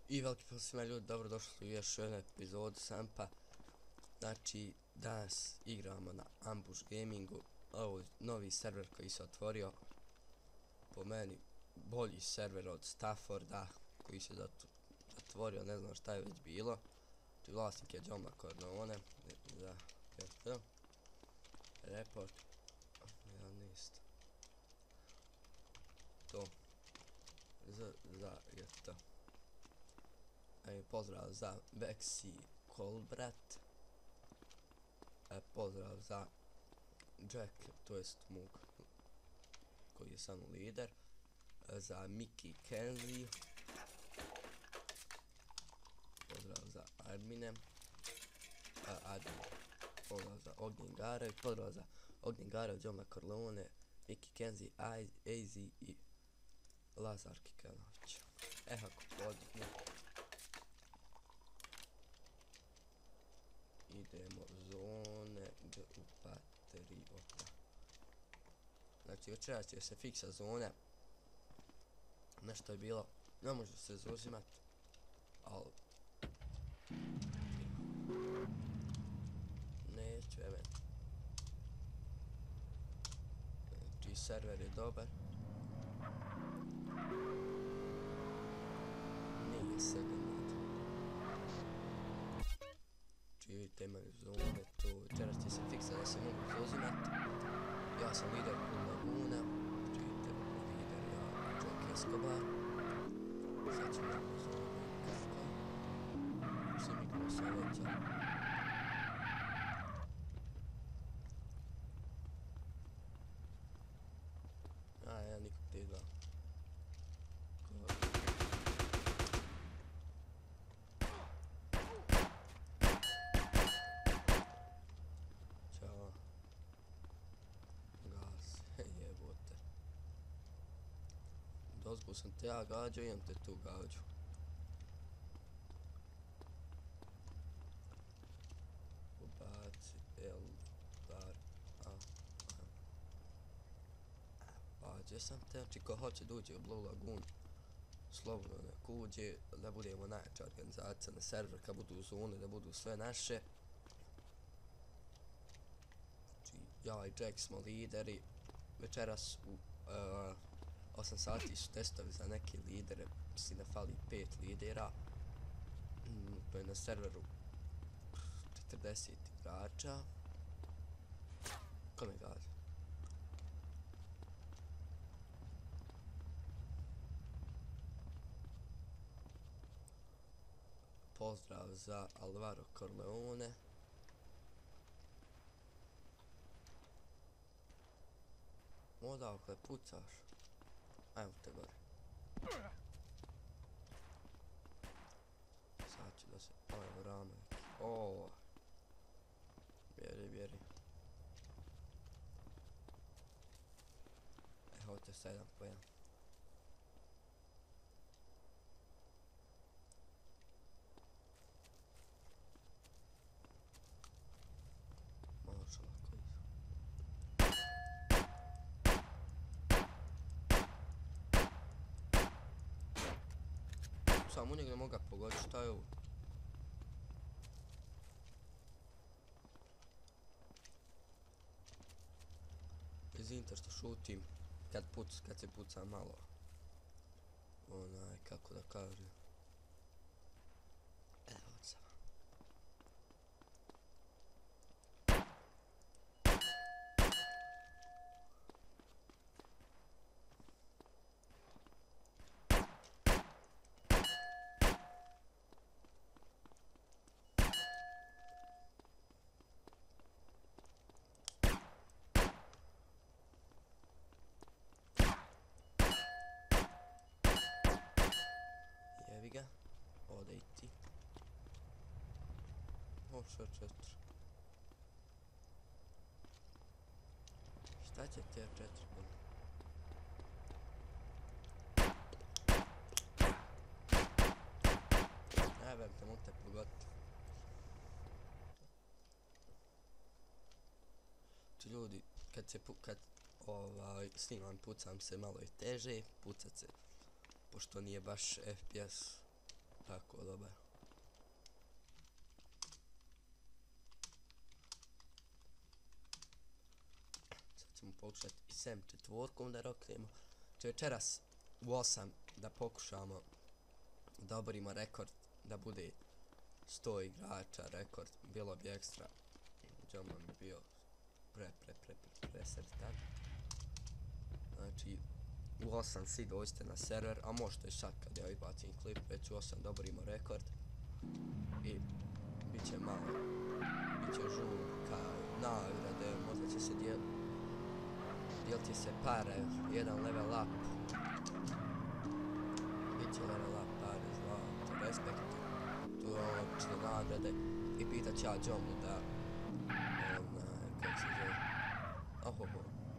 I veliki pozdrav svima ljudi, dobrodošli u još jednu epizodu Sampa. Znači, danas igramo na Ambush Gamingu. Ovo je novi server koji se otvorio. Po meni, bolji server od Stafforda koji se zatvorio, ne znam šta je već bilo. Tu vlasnik je John McCorleone. Za report 11 to za to. Pozdrav za Vexi Kolbrat. Pozdrav za Jack, to jest Mug koji je samo lider. Za Mickey Kenzie. Pozdrav za admine. Pozdrav za Ognjen Garev. Pozdrav za Ognjen Garev, John McCorleone, Mickey Kenzie, AZ i Lazar Kikanović. Ako podignu. Idemo zone u Patriota. Znači večeras će se fiksa zone. Nešto je bilo, ne može se zauzimat, ali neću Znači server je dobar. Nije se vidite, imaju zone, to večeras će se fiksa da se mogu zauzimat. Ja sam lider u Laguna, vidite, lider ja, Jack Escobar. Sad ćemo u zone, kako se mikro savjeća. Ja nikog te dva. Jebote. Dozgo sam te ja gađao, imam te tu gađu. Ubaci L bar pa gdje sam te, znači ko hoće da uđe u Blue Lagoon, slobodno nek uđe, da budemo najjača organizacija na server, kad budu zone, da budu sve naše. Znači ja i Jack smo lideri. Večeras u 8 sati su testovi za neke lidere, mislim da fali 5 lidera. To je na serveru 40 igrača. Ko me gazi? Pozdrav za Alvaro Corleone. Odakle pucaš? Ajmo te gore. Sad ću da se... Evo rame neki. Oooo. Bjeri. Evo te 7 po 1. Može lako iza. Samo u njeg ne mogu pogoditi, šta je ovo? Izvinite što šutim kad se puca malo. Onaj, kako da kažem. Evo sam. Jevi ga, ode i ti. Ošao 4. Šta će te 4 bilo? Najbem te mogu te pogoditi. Ljudi, kad snimam pucam se malo i teže, pucat se, pošto nije baš FPS Tako, dobar. Sad ćemo pokušati i sem četvorkom da roknemo. Večeras u 8 da pokušamo da oborimo rekord, da bude 100 igrača rekord, bilo bi ekstra. Džoma mi bio presretan. Znači, u 8 svi dođite na server, a možete sad kad ja izbacim klip, već u 8 da oborimo rekord. I bit će malo, bit će žurka, nagrade, možda će se dijeliti se pare, jedan level up. Bit će level up, pare, zlato, respekt. Tu je očne nagrade. I pitat ću ja Džomu da, kako se zove, ohoho.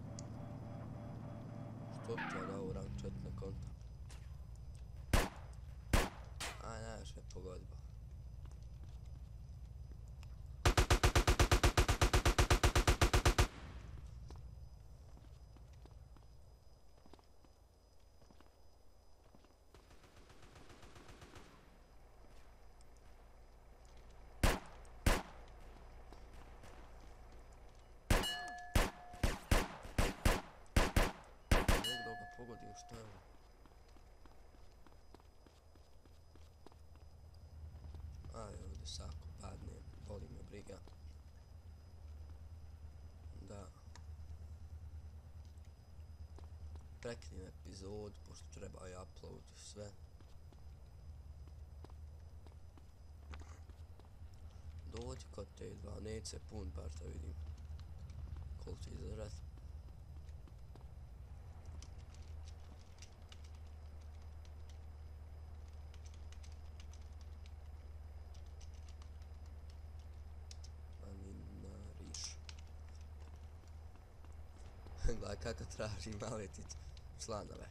Što ti ja dao rank 4 na konto? Aj, nemaš me pogodba. Mogu da ga pogodim, šta je ovo? Aj, ovdje sako padne, boli me briga. Da. Prekinem epizod, pošto treba i upload sve. Dođi kod te dva, neće pun, bar da vidim koliko će izdržat. Maninariš. Gledaj kako traži Maletić članove.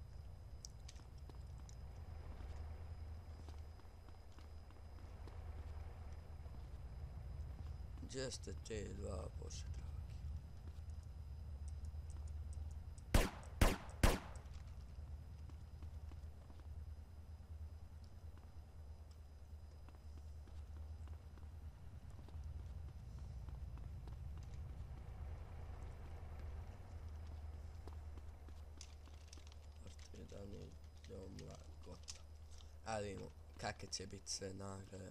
Gdje ste te dva, bože dragi? Partizani, Jomla, gotovo. Ali vidimo kakve će biti sve nagrade.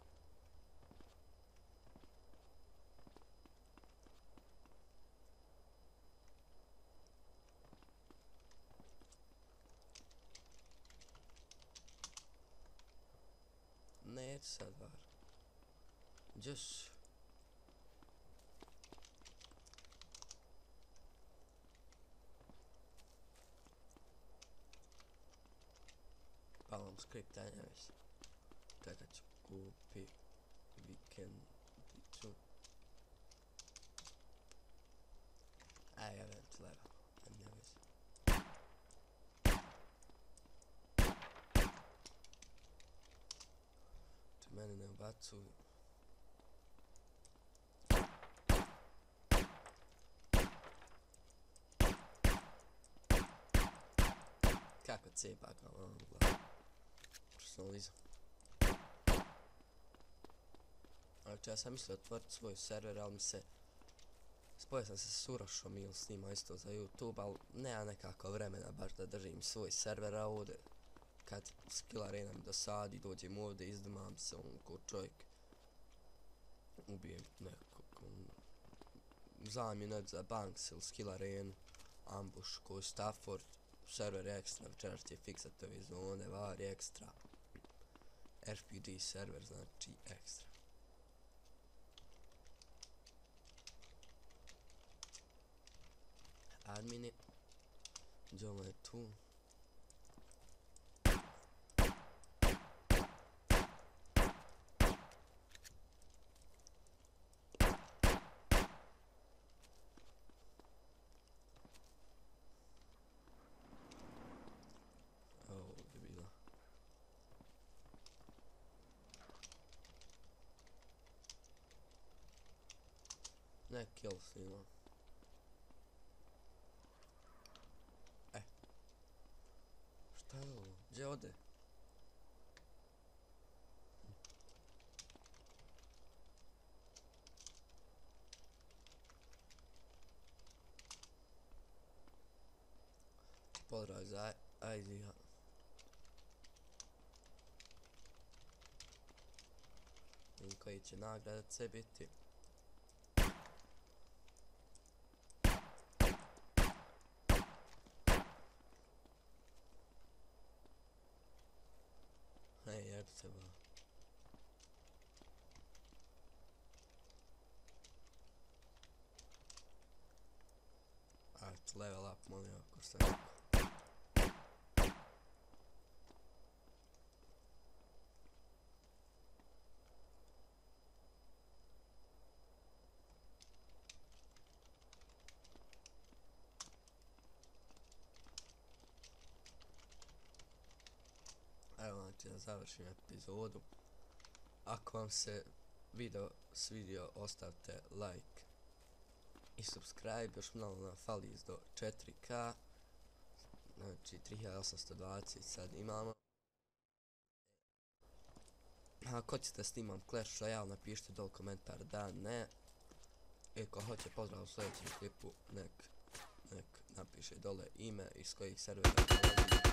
Neće sad var. Just. Palam skript, a ne već. Čekat ću kupi vikendicu. Aj, ja već level, a ne već. Tu mene ne ubacuju. Kako cepak, ali ono gledam. Personalizam. Znači, ja sam mislio otvoriti svoj server, ali mi se... Spojio sam se s Urošom ili snima isto za YouTube, ali nema nekako vremena baš da držim svoj server, a ovdje kad Skill Arena mi dosadi, dođem ovdje, izdumam se ko čovjek. Ubijem nekog zamjenu za Banks ili Skill Arenu, ambush ko Stafford, server je ekstra, večeras će fiksati ove zone, var je ekstra. RPG server znači ekstra. Admini, Džoma je tu. Ovdje bila. Ne kill snima. Šta je ovo? Gdje ode? pozdrav za Aizija. I koji će nagradice biti. Hej, jebce ba. Ajde, level up, molim, ako ste neko. Evo, znači da završim epizodu. Ako vam se video svidio, ostavite like i subscribe. Još malo nam fali do 4K. Znači 3820 sad imamo. Ako ćete snimam Clash Royale, napišite dole komentar da ne. I ko hoće pozdrav u sljedećem klipu, nek napiše dole ime iz kojih servera dolazi.